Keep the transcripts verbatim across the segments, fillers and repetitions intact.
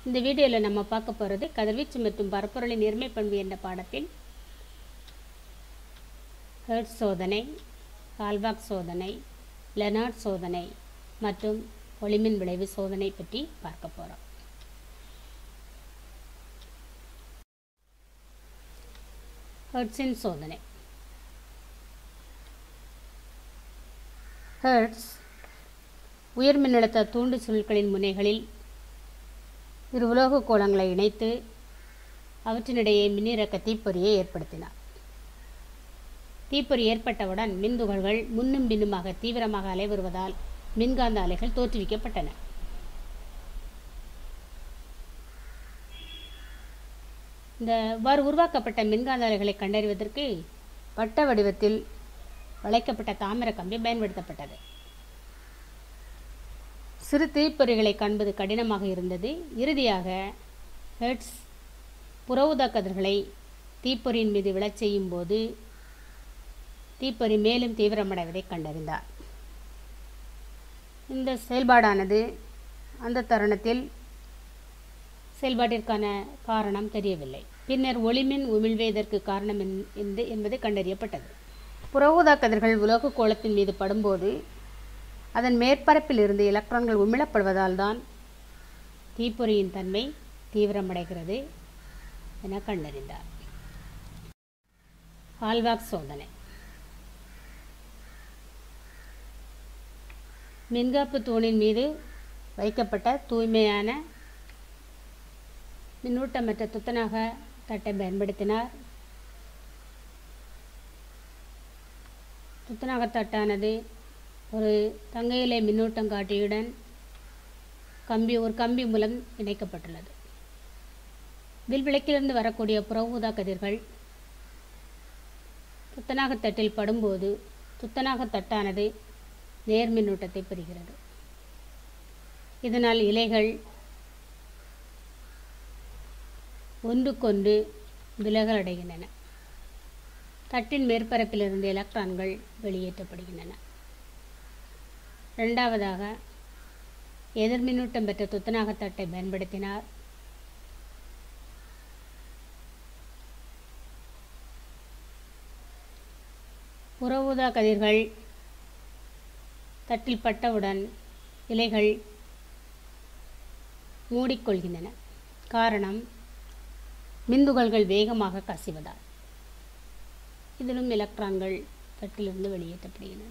இந்த வீடியோவில் நம்ம பார்க்க போகிறது கதிர்வீச்சு மற்றும் பரப்புரலின் நேர்மை பண்பு என்ற பாடத்தில் ஹெர்ட்ஸ் சோதனை, ஹால்பாக் சோதனை, லெனார்ட் சோதனை மற்றும் ஒளிமின் விளைவு சோதனை பற்றி பார்க்க போகிறோம். ஹெர்ட்ஸின் சோதனை. ஹெர்ட்ஸ் உயர் மின்னழுத்த தூண்டு சுருள்களின் முனைகளில் இரு உலோக கோளங்களை இணைத்து அவற்றினிடையே மின்னிறக்க தீப்பொறியை ஏற்படுத்தினார். தீப்பொறி ஏற்பட்டவுடன் மின்துகள்கள் முன்னும் பின்னுமாக தீவிரமாக அலைவருவதால் மின்காந்த அலைகள் தோற்றுவிக்கப்பட்டன. இந்த இவ்வாறு உருவாக்கப்பட்ட மின்காந்த அலைகளை கண்டறிவதற்கு வட்ட வடிவத்தில் வளைக்கப்பட்ட தாமிர கம்பி பயன்படுத்தப்பட்டது. சிறு தீப்பொறிகளை காண்பது கடினமாக இருந்தது. இறுதியாக ஹெர்ட்ஸ் புற ஊதா கதிர்களை தீப்பொறியின் மீது விழச் செய்யும் போது தீப்பொறி மேலும் தீவிரமடைவதை கண்டறிந்தார். இந்த செயல்பாடானது அந்த தருணத்தில் செயல்பாட்டிற்கான காரணம் தெரியவில்லை. பின்னர் ஒளிமின் உமிழ்வே இதற்கு காரணம் என்பது கண்டறியப்பட்டது. புற ஊதா கதிர்கள் உலோக கோளத்தின் மீது படும்போது அதன் மேற்பரப்பில் இருந்து எலக்ட்ரான்கள் உமிழப்படுவதால் தான் தீப்பொறியின் தன்மை தீவிரமடைகிறது என கண்டறிந்தார். ஹால்பாக் சோதனை. மின்காப்பு தூணின் மீது வைக்கப்பட்ட தூய்மையான மின்னூட்டமற்ற துத்தநாக தட்டை பயன்படுத்தினார். துத்தநாக தட்டானது ஒரு தங்க இலை மின்னூட்டம் காட்டியுடன் கம்பி ஒரு கம்பி மூலம் இணைக்கப்பட்டுள்ளது. வில்விளக்கிலிருந்து வரக்கூடிய புற ஊதா கதிர்கள் துத்தநாக தட்டில் படும்போது துத்தநாக தட்டானது நேர் மின்னூட்டத்தை பெறுகிறது. இதனால் இலைகள் ஒன்றுக்கொன்று விலகல் அடைகின்றன. தட்டின் மேற்பரப்பிலிருந்து எலக்ட்ரான்கள் வெளியேற்றப்படுகின்றன. இரண்டாவதாக எதிர்மின்னூட்டம் பெற்ற துத்தநாக தட்டை பயன்படுத்தினார். புற ஊதா கதிர்கள் தட்டில் பட்டவுடன் இலைகள் மூடிக்கொள்கின்றன. காரணம் மின்துகள்கள் வேகமாக கசிவதால். இதிலும் எலக்ட்ரான்கள் தட்டிலிருந்து வெளியேற்றப்படுகின்றன.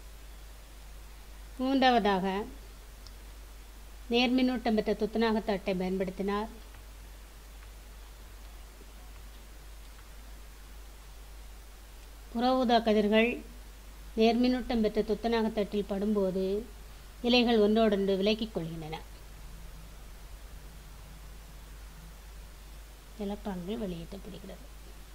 மூன்றாவதாக நேர்மின்னூட்டம் பெற்ற துத்தநாக தட்டை பயன்படுத்தினார். புற ஊதா கதிர்கள் நேர்மின்னூட்டம் பெற்ற துத்தநாக தட்டில் படும்போது இலைகள் ஒன்றோடொன்று விலக்கிக் கொள்கின்றன. எலக்ட்ரான்கள் வெளியேற்றப்படுகிறது.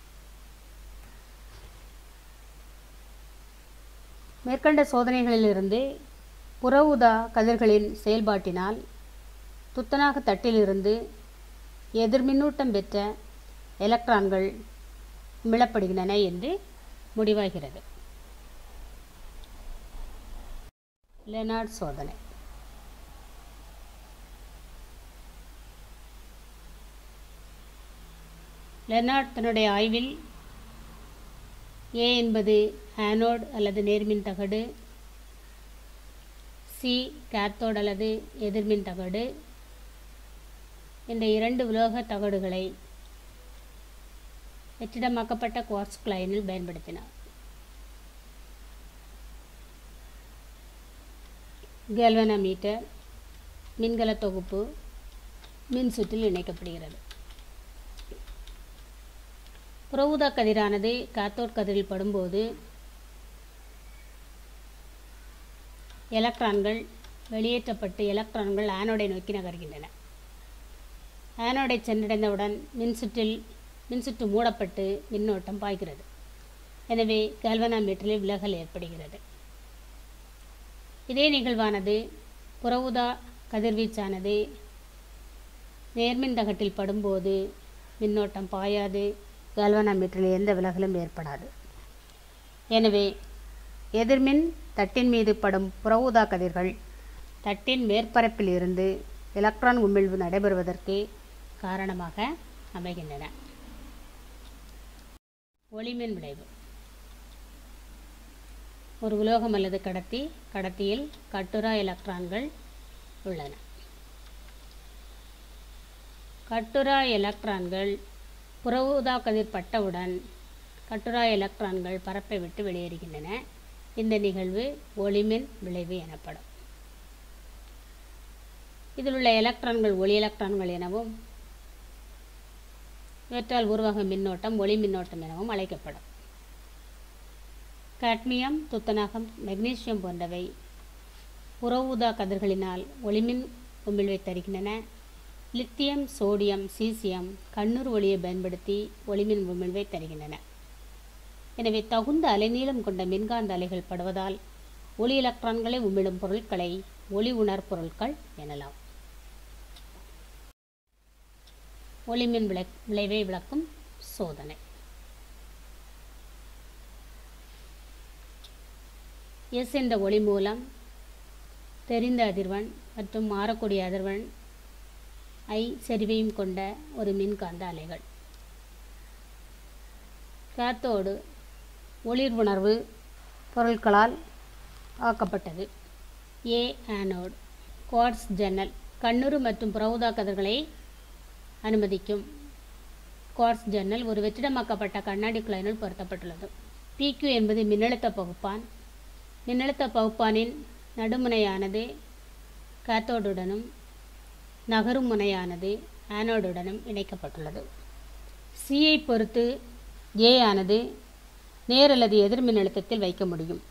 மேற்கண்ட சோதனைகளிலிருந்து புற ஊதா கதிர்களின் செயல்பாட்டினால் துத்தநாக தட்டிலிருந்து எதிர்மின்னூட்டம் பெற்ற எலக்ட்ரான்கள் உமிழப்படுகின்றன என்று முடிவாகிறது. லெனார்ட் சோதனை. லெனார்ட் தன்னுடைய ஆய்வில் ஏ என்பது ஆனோட் அல்லது நேர்மின் தகடு, சி கேத்தோட் அல்லது எதிர்மின் தகடு என்ற இரண்டு உலோக தகடுகளை வெற்றிடமாக்கப்பட்ட குவார்ட்ஸ் கிளைனில் பயன்படுத்தினார். கேல்வனாமீட்டர் மின்கல தொகுப்பு மின் சுற்றில் இணைக்கப்படுகிறது. புற ஊதா கதிரானது காத்தோட் கதிரில் படும்போது எலக்ட்ரான்கள் வெளியேற்றப்பட்டு எலக்ட்ரான்கள் ஆனோடை நோக்கி நகர்கின்றன. ஆனோடை சென்றடைந்தவுடன் மின்சுற்றில் மின்சுற்று மூடப்பட்டு மின்னோட்டம் பாய்கிறது. எனவே கேல்வனாமீட்டரில் விலகல் ஏற்படுகிறது. இதே நிகழ்வானது புற ஊதா கதிர்வீச்சானது நேர்மின் தகட்டில் படும்போது மின்னோட்டம் பாயாது, கேல்வனாமீட்டரில் எந்த விலகலும் ஏற்படாது. எனவே எதிர்மின் தட்டின் மீது படும் புற ஊதா கதிர்கள் தட்டின் மேற்பரப்பில் இருந்து எலக்ட்ரான் உமிழ்வு நடைபெறுவதற்கு காரணமாக அமைகின்றன. ஒளிமின் விளைவு. ஒரு உலோகம் அல்லது கடத்தி, கடத்தியில் கட்டுரா எலக்ட்ரான்கள் உள்ளன. கட்டுரா எலக்ட்ரான்கள் புற ஊதா கதிர் பட்டவுடன் கட்டுரா எலக்ட்ரான்கள் பரப்பை விட்டு வெளியேறுகின்றன. இந்த நிகழ்வு ஒளிமின் விளைவு எனப்படும். இதில் உள்ள எலக்ட்ரான்கள் ஒளி எலக்ட்ரான்கள் எனவும் இவற்றால் உருவாகும் மின்னோட்டம் ஒளி மின்னோட்டம் எனவும் அழைக்கப்படும். காட்மியம், துத்தநாகம், மெக்னீசியம் போன்றவை புற ஊதா கதிர்களினால் ஒளிமின் உமிழ்வை தருகின்றன. லித்தியம், சோடியம், சீசியம் கண்ணூர் ஒளியை பயன்படுத்தி ஒளிமின் உமிழ்வை தருகின்றன. எனவே தகுந்த அலைநீளம் கொண்ட மின்காந்த அலைகள் படுவதால் ஒளி எலக்ட்ரான்களை உமிழும் பொருட்களை ஒளி உணர் பொருட்கள் எனலாம். ஒளிமின் விளை விளைவை விளக்கும் சோதனை. எஸ் என்ற ஒளி மூலம் தெரிந்த அதிர்வெண் மற்றும் மாறக்கூடிய அதிர்வெண் ஐ செறிவையும் கொண்ட ஒரு மின்காந்த அலைகள். கேத்தோடு ஒளிர் உணர்வு பொருட்களால் ஆக்கப்பட்டது. ஏ ஆனோடு. குவார்ட்ஸ் ஜன்னல் கண்ணுறு மற்றும் புற ஊதா கதிர்களை அனுமதிக்கும். குவார்ட்ஸ் ஜன்னல் ஒரு வெற்றிடமாக்கப்பட்ட கண்ணாடி குழாயினுள் பொருத்தப்பட்டுள்ளது. பிக்யூ என்பது மின்னழுத்த பகுப்பான். மின்னழுத்த பகுப்பானின் நடுமுனையானது கேத்தோடுடனும் நகரும் முனையானது ஆனோடுடனும் இணைக்கப்பட்டுள்ளது. சியை பொறுத்து ஏ ஆனது நேர் அல்லது எதிர் மின்னழுத்தத்தில் வைக்க முடியும்.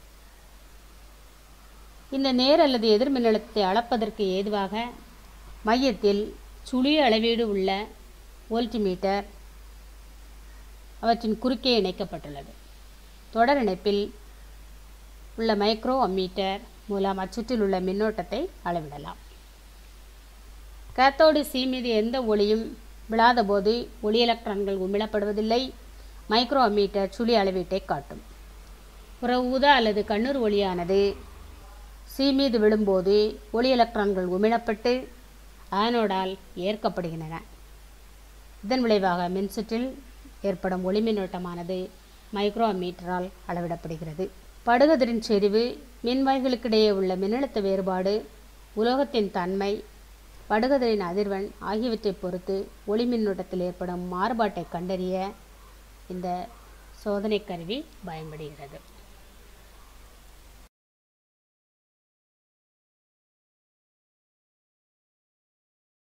இந்த நேர் அல்லது எதிர் மின்னழுத்தத்தை அளப்பதற்கு ஏதுவாக மையத்தில் சுழிய அளவீடு உள்ள வோல்ட்மீட்டர் அவற்றின் குறுக்கே இணைக்கப்பட்டுள்ளது. தொடர் இணைப்பில் உள்ள மைக்ரோ அம்மீட்டர் மூலம் அச்சுற்றில் உள்ள மின்னோட்டத்தை அளவிடலாம். கேத்தோடு சி மீது எந்த ஒளியும் விழாத போது ஒளி எலக்ட்ரான்கள் உமிழப்படுவதில்லை. மைக்ரோ அம்மீட்டர் சுழி அளவீட்டை காட்டும். புற ஊதா அல்லது கண்ணூர் ஒளியானது சி மீது விழும்போது ஒளி எலக்ட்ரான்கள் உமிழப்பட்டு ஆனோடால் ஏற்கப்படுகின்றன. இதன் விளைவாக மின்சுற்றில் ஏற்படும் ஒளி மின்னோட்டமானது மைக்ரோ அம்மீட்டரால் அளவிடப்படுகிறது. படுகதிரின் செறிவு, மின்வாய்களுக்கிடையே உள்ள மின்னழுத்த வேறுபாடு, உலோகத்தின் தன்மை, படுகதிரின் அதிர்வெண் ஆகியவற்றை பொறுத்து ஒளி மின்னோட்டத்தில் ஏற்படும் மாறுபாட்டை கண்டறிய இந்த சோதனை கருவி பயன்படுகிறது.